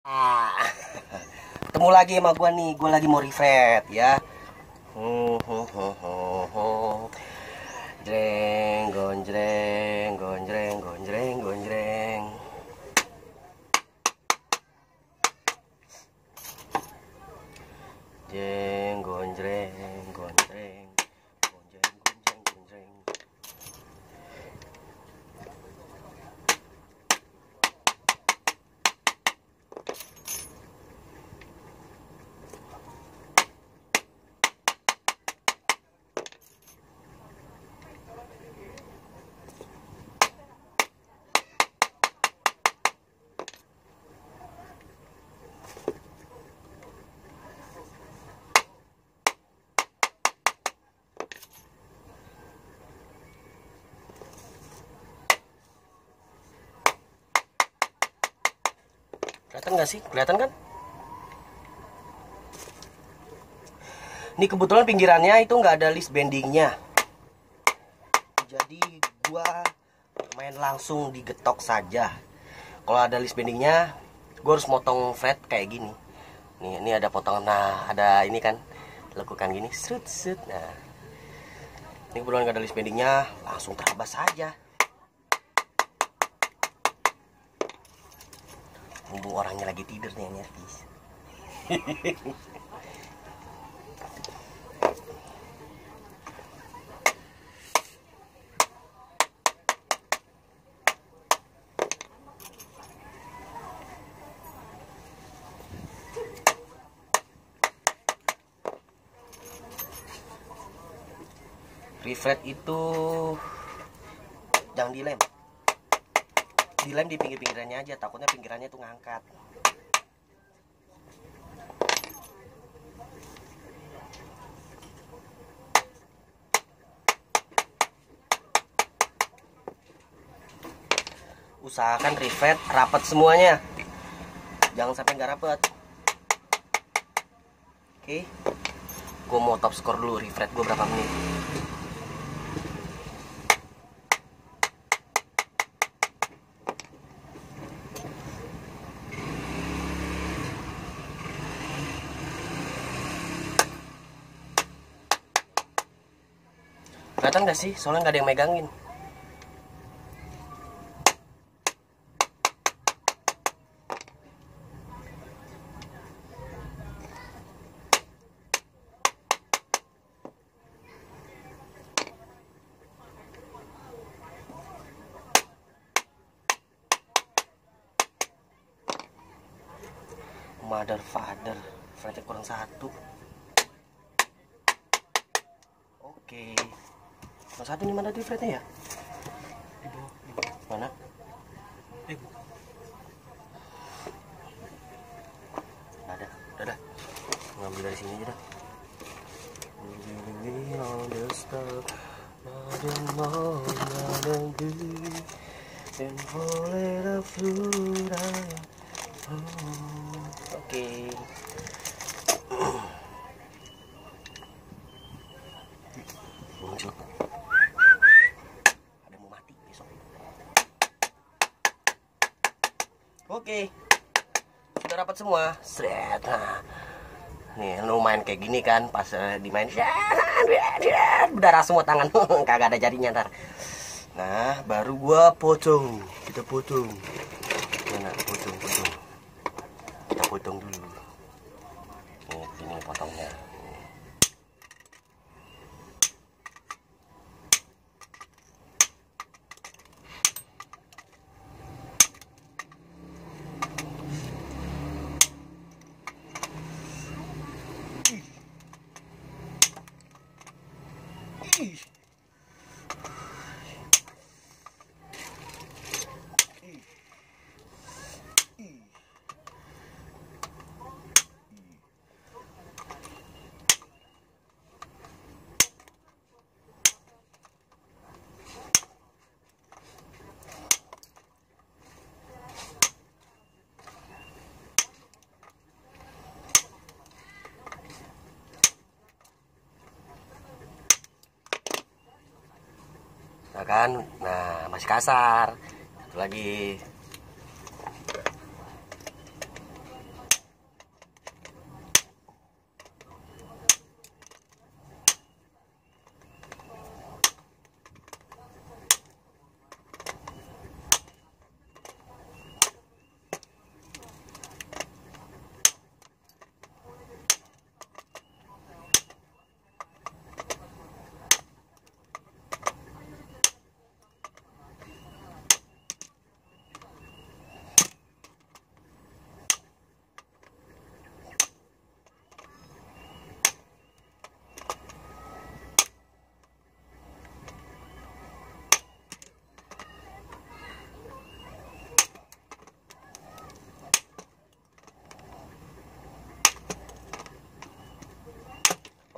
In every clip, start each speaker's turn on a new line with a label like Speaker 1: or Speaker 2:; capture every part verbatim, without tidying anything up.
Speaker 1: Ah, ketemu lagi sama gua nih, gua lagi mau refresh ya. Ho ho ho ho ho. Jreng, gonjreng, gonjreng, gonjreng, gonjreng. Jeng, gonjreng, gonjreng, gonjreng, gonjreng, gonjreng. Kelihatan nggak sih? Kelihatan kan? Ini kebetulan pinggirannya itu nggak ada list bendingnya. Jadi gua main langsung digetok saja. Kalau ada list bendingnya, gua harus motong fret kayak gini. Nih, ini ada potongan. Nah, ada ini kan. Lakukan gini, set set. Nah. Ini kebetulan nggak ada list bendingnya, langsung terabas saja. Mumpung orangnya lagi tidur nih, guys. Refret itu jangan dilem. Dilem di pinggir-pinggirannya aja, takutnya pinggirannya tuh ngangkat. Usahakan refret rapat semuanya, jangan sampai nggak rapat. Oke, gue mau top score dulu, refret gue berapa menit. Kelihatan gak sih? Soalnya nggak ada yang megangin. Mother father, fretnya kurang satu. Oke, kurang satu nih, mana di fretnya ya? Mana? Ada, udah dah. Ngambil dari sini aja dah. Oke. Ada mau mati besok. Oke. Sudah rapat semua. Sret. Nah. Nih, lumayan kayak gini kan pas uh, dimain. Berdarah semua tangan. Kagak ada jarinya ntar. Nah, baru gua potong. Kita potong. Mana potong, potong. Kita potong dulu. Nih, sini potongnya. Ih. Nah kan, nah masih kasar. Satu lagi.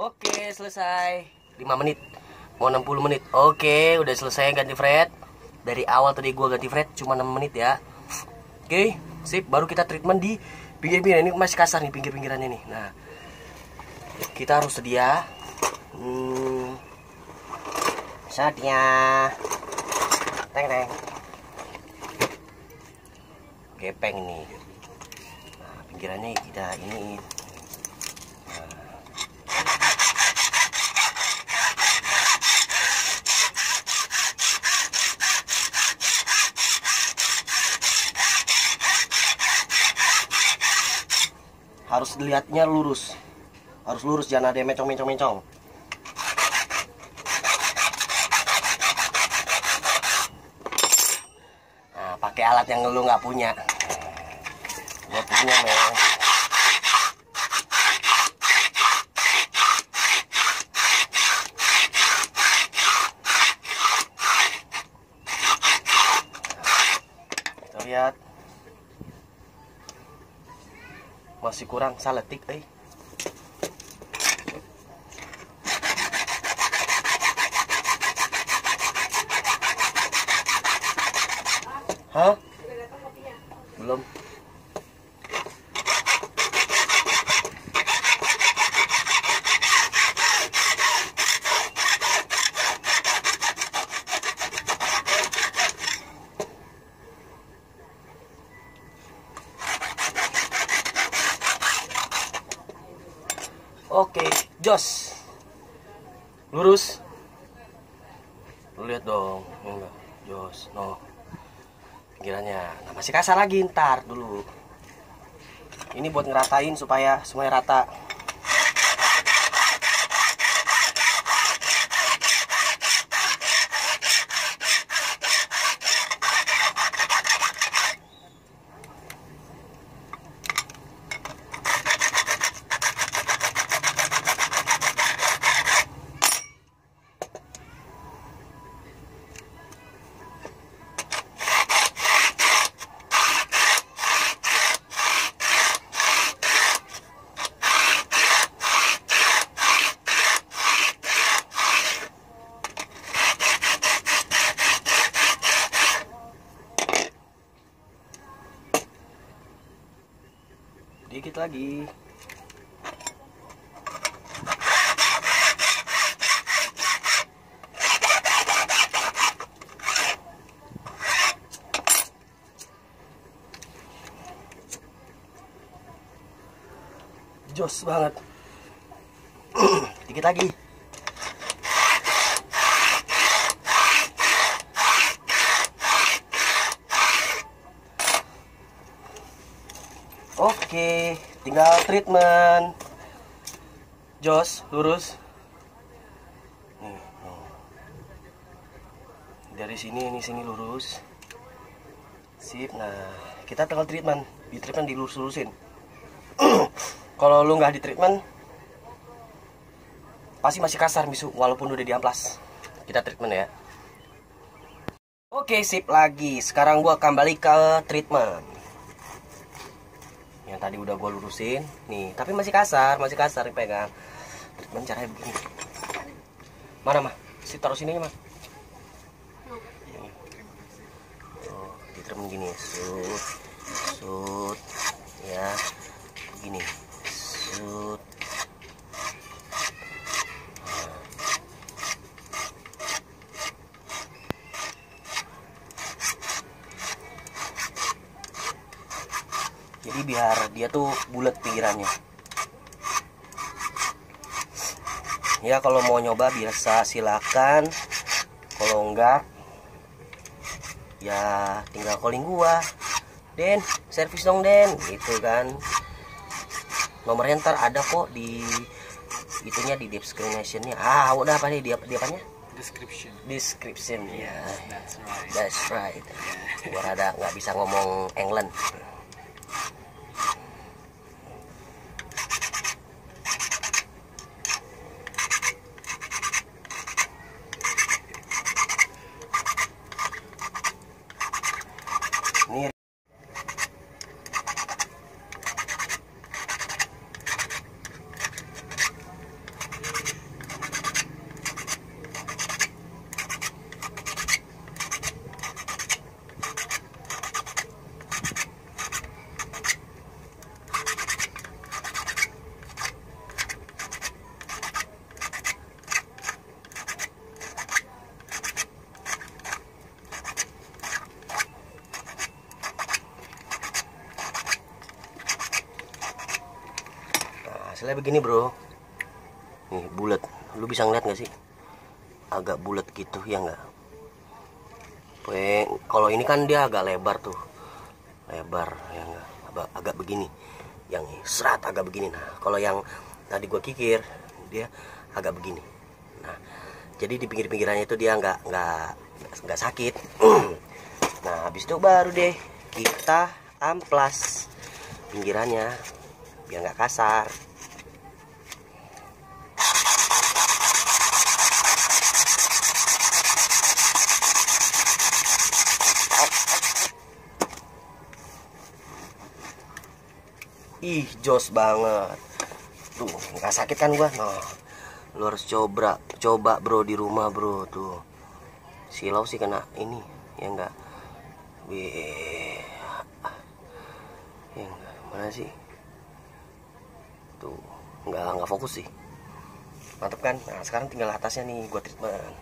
Speaker 1: Oke, selesai. lima menit. Mau enam puluh menit. Oke, udah selesai ganti fret. Dari awal tadi gua ganti fret cuma enam menit ya. Oke, sip. Baru kita treatment di pinggir-pinggir. Ini masih kasar nih pinggir-pinggirannya nih. Nah, kita harus sedia hmm, saatnya teng teng gepeng nih. Nah, pinggirannya kita ini. Harus dilihatnya lurus, harus lurus, jangan ada yang mencong-mencong-mencong. Nah, pakai alat yang lu nggak punya. Gua punya, men. Kita lihat. Masih kurang saletik, eh. Hah? Belum. Oke, jos. Lurus. Lu lihat dong, enggak. Jos, no. Pinggirannya. Nah, masih kasar lagi, ntar dulu. Ini buat ngeratain supaya semuanya rata. Dikit lagi. Jos banget. Dikit lagi. Oke, tinggal treatment. Jos, lurus. Nih, nih. Dari sini, ini sini lurus. Sip. Nah, kita tinggal treatment. Di treatment dilurus-lurusin. Kalau lu nggak di treatment, pasti masih kasar misu, walaupun udah diamplas. Kita treatment ya. Oke, sip lagi. Sekarang gua kembali ke treatment. Yang tadi udah gue lurusin nih, tapi masih kasar, masih kasar dipegang. Treatment caranya begini. Mana mah? Si taruh sini mah. Oh, di treatment gini, sut, sut, ya, begini, sut. Jadi biar dia tuh bulat pinggirannya. Ya kalau mau nyoba biasa silakan. Kalau enggak ya tinggal calling gua. Den, servis dong Den, gitu kan. Nomornya ntar ada kok di itunya, di description-nya. Ah, udah apa nih dia dia apanya?
Speaker 2: Description.
Speaker 1: Description ya.
Speaker 2: Yeah, that's right.
Speaker 1: That's right. Gua rada nggak bisa ngomong England. Nih. hasilnya begini bro. Nih bulat, lu bisa ngeliat nggak sih? Agak bulat gitu ya nggak? Kalau ini kan dia agak lebar tuh, lebar ya nggak? Agak, agak begini, yang serat agak begini. Nah kalau yang tadi gua kikir dia agak begini. Nah jadi di pinggir-pinggirannya itu dia nggak nggak nggak sakit. Nah habis itu baru deh kita amplas pinggirannya biar nggak kasar. Ih jos banget tuh, nggak sakit kan gua. Nah lu harus coba coba bro di rumah bro. Tuh silau sih kena ini ya enggak. Wih ya enggak, mana sih tuh, nggak nggak fokus sih. Mantap kan? Nah sekarang tinggal atasnya nih gua treatment.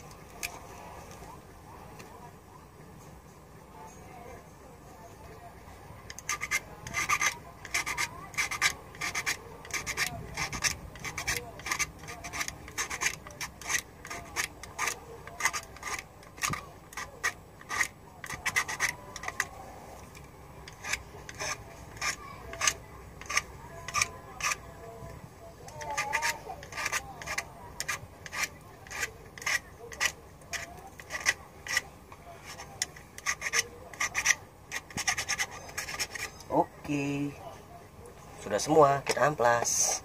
Speaker 1: Oke, sudah semua, kita amplas.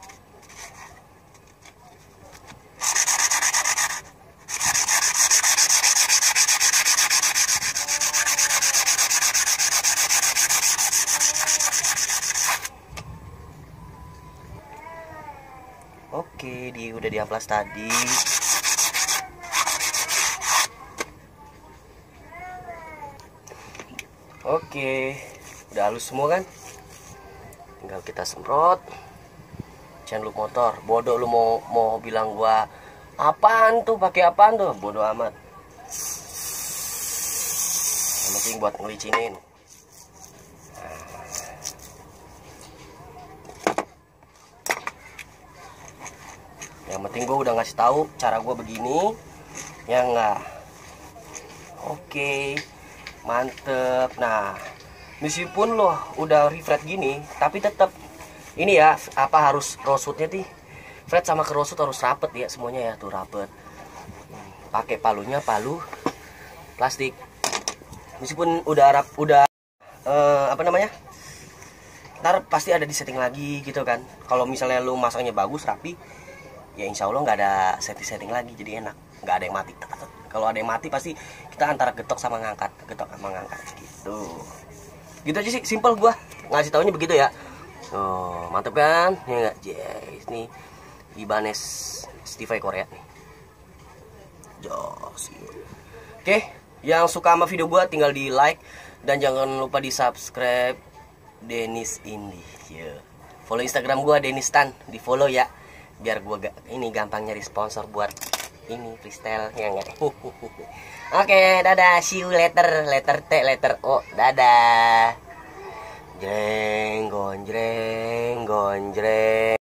Speaker 1: Oke, di udah diamplas tadi. Oke, udah halus semua kan? Tinggal kita semprot. Jangan lu motor, bodoh lu mau mau bilang gua apaan tuh, pakai apaan tuh, bodoh amat. Yang penting buat ngelicinin. Nah. Yang penting gua udah ngasih tahu cara gua begini, ya enggak? Oke, mantep. Nah, meskipun loh udah refret gini, tapi tetap ini ya apa harus rosutnya nih, fret sama kerosut harus rapet ya semuanya ya, tuh rapet. Pakai palunya palu plastik. Meskipun udah rap udah eh, apa namanya, ntar pasti ada di setting lagi gitu kan. Kalau misalnya lu masangnya bagus rapi, ya insya Allah nggak ada setting-setting lagi, jadi enak, nggak ada yang mati. Kalau ada yang mati pasti kita antara getok sama ngangkat, getok sama ngangkat gitu. Gitu aja sih, simple gua ngasih taunya begitu ya. Oh mantep kan ya nggak? Yes, nih Ibanez Stivai Korea nih, jos. Oke, yang suka sama video gua tinggal di like dan jangan lupa di subscribe Denis Indie. Yeah. Follow Instagram gua Denis Tan, di follow ya, biar gua gak, ini gampang nyari sponsor buat ini freestyle ya nggak? Oke, dadah, see you later, letter T, letter O, dadah. Jreng, gonjreng, gonjreng.